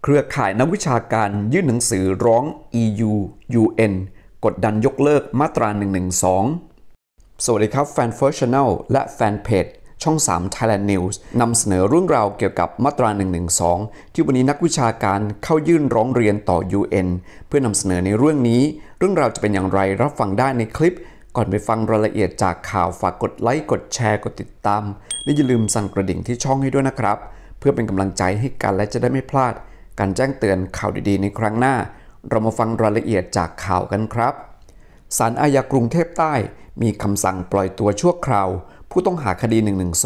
เครือข่ายนักวิชาการยื่นหนังสือร้อง EU UN กดดันยกเลิกมาตรา 112 สวัสดีครับแฟนFirst Channel และแฟนเพจช่อง 3 Thailand News นำเสนอเรื่องราวเกี่ยวกับมาตรา 112 ที่วันนี้นักวิชาการเข้ายื่นร้องเรียนต่อ UN เพื่อนำเสนอในเรื่องนี้เรื่องราวจะเป็นอย่างไรรับฟังได้ในคลิปก่อนไปฟังรายละเอียดจากข่าวฝากกดไลค์กดแชร์กดติดตามและอย่าลืมสั่นกระดิ่งที่ช่องให้ด้วยนะครับเพื่อเป็นกำลังใจให้กันและจะได้ไม่พลาดการแจ้งเตือนข่าวดีๆในครั้งหน้าเรามาฟังรายละเอียดจากข่าวกันครับศาลอาญากรุงเทพใต้มีคำสั่งปล่อยตัวชั่วคราวผู้ต้องหาคดี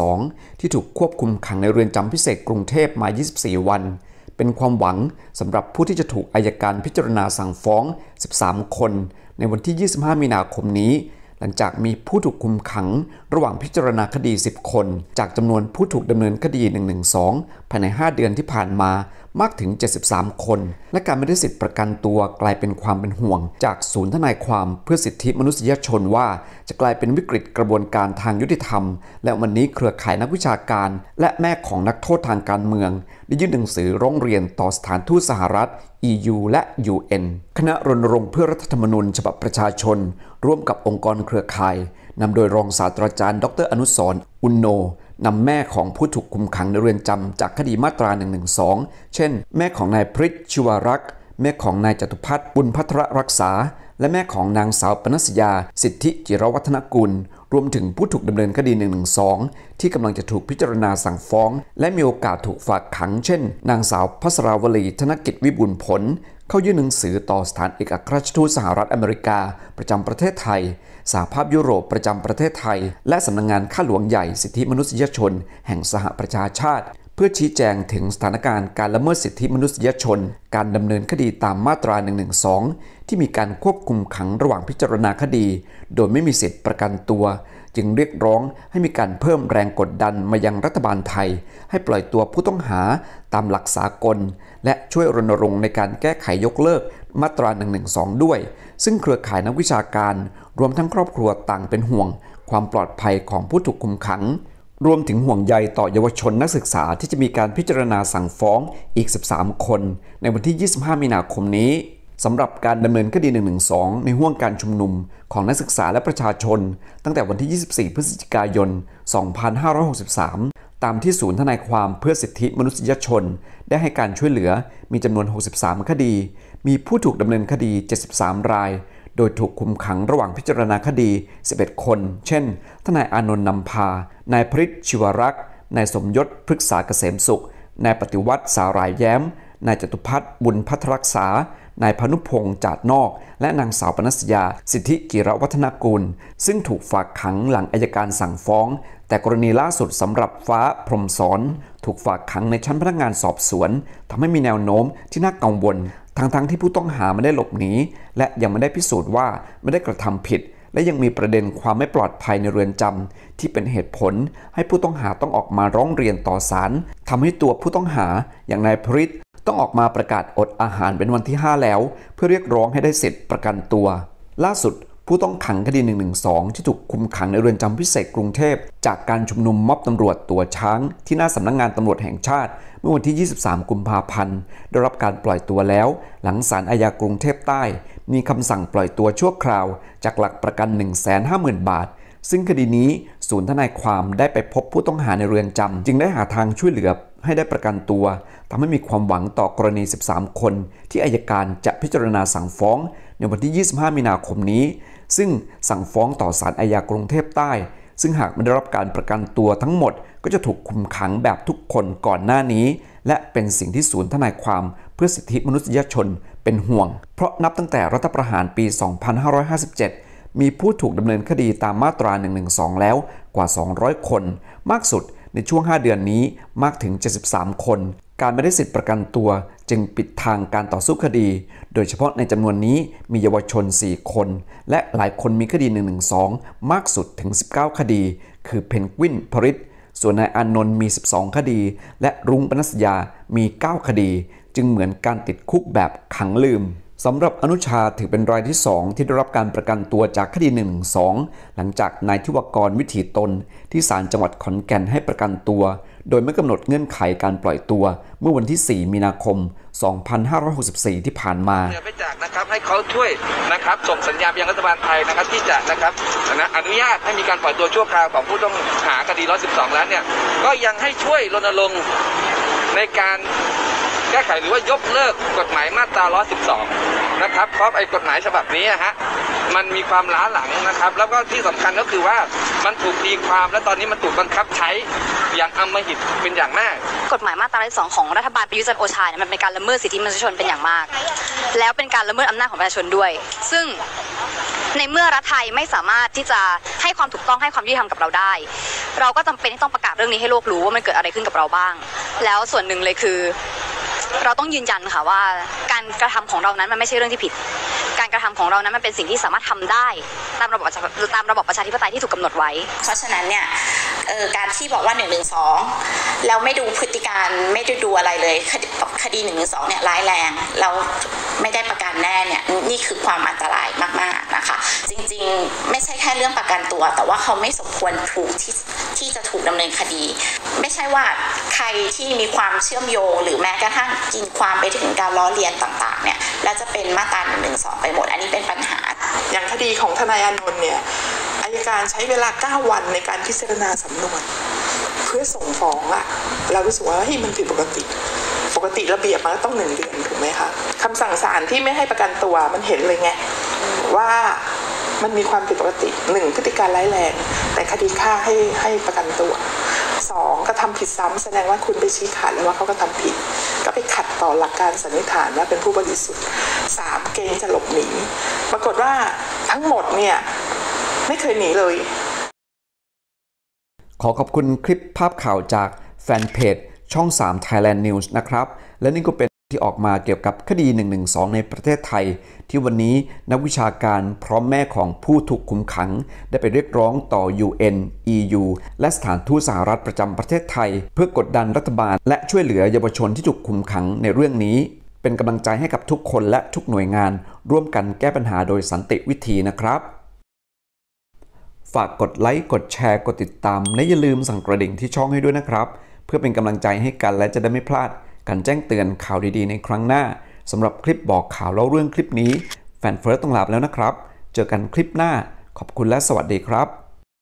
112 ที่ถูกควบคุมขังในเรือนจำพิเศษกรุงเทพมา 24 วันเป็นความหวังสำหรับผู้ที่จะถูกอัยการพิจารณาสั่งฟ้อง 13 คนในวันที่ 25 มีนาคมนี้หลังจากมีผู้ถูกคุมขังระหว่างพิจารณาคดี 10 คนจากจำนวนผู้ถูกดำเนินคดี 112 ภายใน 5 เดือนที่ผ่านมามากถึง 73 คนและการไม่ได้สิทธิประกันตัวกลายเป็นความเป็นห่วงจากศูนย์ทนายความเพื่อสิทธิมนุษยชนว่าจะกลายเป็นวิกฤตกระบวนการทางยุติธรรมและวันนี้เครือข่ายนักวิชาการและแม่ของนักโทษทางการเมืองได้ยื่นหนังสือร้องเรียนต่อสถานทูตสหรัฐ EU และ UN คณะรณรงค์เพื่อรัฐธรรมนูญฉบับประชาชนร่วมกับองค์กรเครือข่ายนำโดยรองศาสตราจารย์ดร.อนุสรณ์ อุณโนนำแม่ของผู้ถูกคุมขังในเรือนจำจากคดีมาตรา 112 เช่นแม่ของนายพฤทธิ์ ชิวารักษ์แม่ของนายจตุพัฒน์บุญภัทรรักษาและแม่ของนางสาวปนัสยาสิทธิจิรวัฒนกุลรวมถึงผู้ถูกดำเนินคดี 112 ที่กำลังจะถูกพิจารณาสั่งฟ้องและมีโอกาสถูกฝากขังเช่นนางสาวภัสราวลีธนกิจวิบูลย์ผลเข้ายื่นหนังสือต่อสถานเอกอัครราชทูตสหรัฐอเมริกาประจำประเทศไทยสหภาพยุโรปประจำประเทศไทยและสำนักงานข้าหลวงใหญ่สิทธิมนุษยชนแห่งสหประชาชาติเพื่อชี้แจงถึงสถานการณ์การละเมิดสิทธิมนุษยชนการดำเนินคดีตามมาตรา 112 ที่มีการควบคุมขังระหว่างพิจารณาคดีโดยไม่มีสิทธิประกันตัวจึงเรียกร้องให้มีการเพิ่มแรงกดดันมายังรัฐบาลไทยให้ปล่อยตัวผู้ต้องหาตามหลักสากลและช่วยรณรงค์ในการแก้ไขยกเลิกมาตรา 112 ด้วยซึ่งเครือข่ายนักวิชาการรวมทั้งครอบครัวต่างเป็นห่วงความปลอดภัยของผู้ถูกคุมขังรวมถึงห่วงใยต่อเยาวชนนักศึกษาที่จะมีการพิจารณาสั่งฟ้องอีก 13 คนในวันที่ 25 มีนาคมนี้สำหรับการดำเนินคดี 112 ในห้วงการชุมนุมของนักศึกษาและประชาชนตั้งแต่วันที่ 24 พฤศจิกายน 2563 ตามที่ศูนย์ทนายความเพื่อสิทธิมนุษยชนได้ให้การช่วยเหลือมีจำนวน 63 คดีมีผู้ถูกดำเนินคดี 73 รายโดยถูกคุมขังระหว่างพิจารณาคดี 11 คนเช่นทนายอานนท์นำพานายพฤทธิ์ ชิวารักษ์นายสมยศ พฤกษาเกษมสุขนายปฏิวัติ สาหร่ายแย้มนายจตุพัฒน์บุญภัทรรักษานายพานุพงษ์ จาดนอกและนางสาวปนัสยาสิทธิจิรวัฒนกุลซึ่งถูกฝากขังหลังอัยการสั่งฟ้องแต่กรณีล่าสุดสำหรับฟ้าพรหมสอนถูกฝากขังในชั้นพนักงานสอบสวนทำให้มีแนวโน้มที่น่ากังวลทั้งที่ผู้ต้องหาไม่ได้หลบหนีและยังไม่ได้พิสูจน์ว่าไม่ได้กระทำผิดและยังมีประเด็นความไม่ปลอดภัยในเรือนจำที่เป็นเหตุผลให้ผู้ต้องหาต้องออกมาร้องเรียนต่อศาลทำให้ตัวผู้ต้องหาอย่างนายพฤทธิ์ต้องออกมาประกาศอดอาหารเป็นวันที่ 5 แล้วเพื่อเรียกร้องให้ได้สิทธิประกันตัวล่าสุดผู้ต้องขังคดี 112 ที่ถูกคุมขังในเรือนจำพิเศษกรุงเทพจากการชุมนุมม็อบตำรวจตัวช้างที่หน้าสำนักงานตำรวจแห่งชาติเมื่อวันที่ 23 กุมภาพันธ์ได้รับการปล่อยตัวแล้วหลังศาลอาญากรุงเทพใต้มีคำสั่งปล่อยตัวชั่วคราวจากหลักประกัน 150,000 บาทซึ่งคดีนี้ศูนย์ทนายความได้ไปพบผู้ต้องหาในเรือนจำจึงได้หาทางช่วยเหลือให้ได้ประกันตัวทำให้มีความหวังต่อกรณี 13 คนที่อัยการจะพิจารณาสั่งฟ้องในวันที่ 25 มีนาคมนี้ซึ่งสั่งฟ้องต่อศาลอาญากรุงเทพใต้ซึ่งหากไม่ได้รับการประกันตัวทั้งหมดก็จะถูกคุมขังแบบทุกคนก่อนหน้านี้และเป็นสิ่งที่ศูนย์ทนายความเพื่อสิทธิมนุษยชนเป็นห่วงเพราะนับตั้งแต่รัฐประหารปี 2557 มีผู้ถูกดำเนินคดีตามมาตรา 112 แล้วกว่า 200 คนมากสุดในช่วง 5 เดือนนี้มากถึง 73 คนการไม่ได้สิทธิประกันตัวจึงปิดทางการต่อสู้คดีโดยเฉพาะในจำนวนนี้มีเยาวชน 4 คนและหลายคนมีคดี 112 มากสุดถึง 19 คดีคือเพนกวิน พฤทธิ์ส่วนนายอานนท์มี 12 คดีและรุ้ง ปนัสยามี 9 คดีจึงเหมือนการติดคุกแบบขังลืมสำหรับอนุชาถือเป็นรายที่ 2ที่ได้รับการประกันตัวจากคดี112หลังจากนายธิวกรวิถีตนที่ศาลจังหวัดขอนแก่นให้ประกันตัวโดยไม่กำหนดเงื่อนไขการปล่อยตัวเมื่อวันที่ 4 มีนาคม 2564 ที่ผ่านมาไปจากนะครับให้เขาช่วยนะครับส่งสัญญาณไปยังรัฐบาลไทยนะครับที่จะนะครับอนุญาตให้มีการปล่อยตัวชั่วคราวของผู้ต้องหาคดี112แล้วเนี่ยก็ยังให้ช่วยรณรงค์ในการแก้ไขหรือว่ายกเลิกกฎหมายมาตรา112นะครับเพราะไอ้กฎหมายฉบับนี้ฮะมันมีความล้าหลังนะครับแล้วก็ที่สำคัญก็คือว่ามันถูกตีความและตอนนี้มันถูกบังคับใช้อย่างอำมหิตเป็นอย่างมากกฎหมายมาตรา112ของรัฐบาลประยุทธ์จันทร์โอชาเนี่ยมันเป็นการละเมิดสิทธิมนุษยชนเป็นอย่างมากแล้วเป็นการละเมิดอำนาจของประชาชนด้วยซึ่งในเมื่อรัฐไทยไม่สามารถที่จะให้ความถูกต้องให้ความยุติธรรมกับเราได้เราก็จำเป็นที่ต้องประกาศเรื่องนี้ให้โลกรู้ว่ามันเกิดอะไรขึ้นกับเราบ้างแล้วส่วนหนึ่งเลยคือเราต้องยืนยันค่ะว่าการกระทำของเรานั้นมันไม่ใช่เรื่องที่ผิดการกระทำของเรานั้นมันเป็นสิ่งที่สามารถทำได้ตามระบบประชาธิปไตยที่ถูกกำหนดไว้เพราะฉะนั้นเนี่ยการที่บอกว่า112แล้วไม่ดูพฤติการไม่ได้ดูอะไรเลยคดี112เนี่ยร้ายแรงเราไม่ได้ประกันแน่เนี่ยนี่คือความอันตรายมากๆนะคะจริงๆไม่ใช่แค่เรื่องประกันตัวแต่ว่าเขาไม่สมควรถูกที่จะถูกดำเนินคดีไม่ใช่ว่าใครที่มีความเชื่อมโยงหรือแม้กระทั่งกินความไปถึงการล้อเลียนต่างๆเนี่ยแล้วจะเป็นมาตรา112ไปหมดอันนี้เป็นปัญหาอย่างคดีของทนายอานนท์เนี่ยอัยการใช้เวลา9วันในการพิจารณาสำนวนเพื่อส่งฟ้องอะเรารู้สึกว่าเฮ้ยมันผิดปกติระเบียบมันต้อง1 เดือนถูกไหมคะคำสั่งศาลที่ไม่ให้ประกันตัวมันเห็นเลยไงว่ามันมีความผิดปกติ1พฤติการร้ายแรงแต่คดีฆ่าให้ประกันตัว2กระทำผิดซ้ำแสดงว่าคุณไปชี้ขาดแล้วว่าเขากระทำผิดก็ไปขัดต่อหลักการสันนิษฐานว่าเป็นผู้บริสุทธิ์3เกรงจะหลบหนีปรากฏว่าทั้งหมดเนี่ยไม่เคยหนีเลยขอขอบคุณคลิปภาพข่าวจากแฟนเพจช่อง3 Thailand News นะครับและนี่ก็เป็นที่ออกมาเกี่ยวกับคดี112ในประเทศไทยที่วันนี้นักวิชาการพร้อมแม่ของผู้ถูกคุมขังได้ไปเรียกร้องต่อ UN EU และสถานทูตสหรัฐประจำประเทศไทยเพื่อกดดันรัฐบาลและช่วยเหลือเยาวชนที่ถูกคุมขังในเรื่องนี้เป็นกำลังใจให้กับทุกคนและทุกหน่วยงานร่วมกันแก้ปัญหาโดยสันติวิธีนะครับฝากกดไลค์กดแชร์กดติดตามและอย่าลืมสั่นกระดิ่งที่ช่องให้ด้วยนะครับเพื่อเป็นกำลังใจให้กันและจะได้ไม่พลาดการแจ้งเตือนข่าวดีๆในครั้งหน้าสำหรับคลิปบอกข่าวเล่าเรื่องคลิปนี้แฟนเฟิร์สต้องลาไปแล้วนะครับเจอกันคลิปหน้าขอบคุณและสวัสดีครับ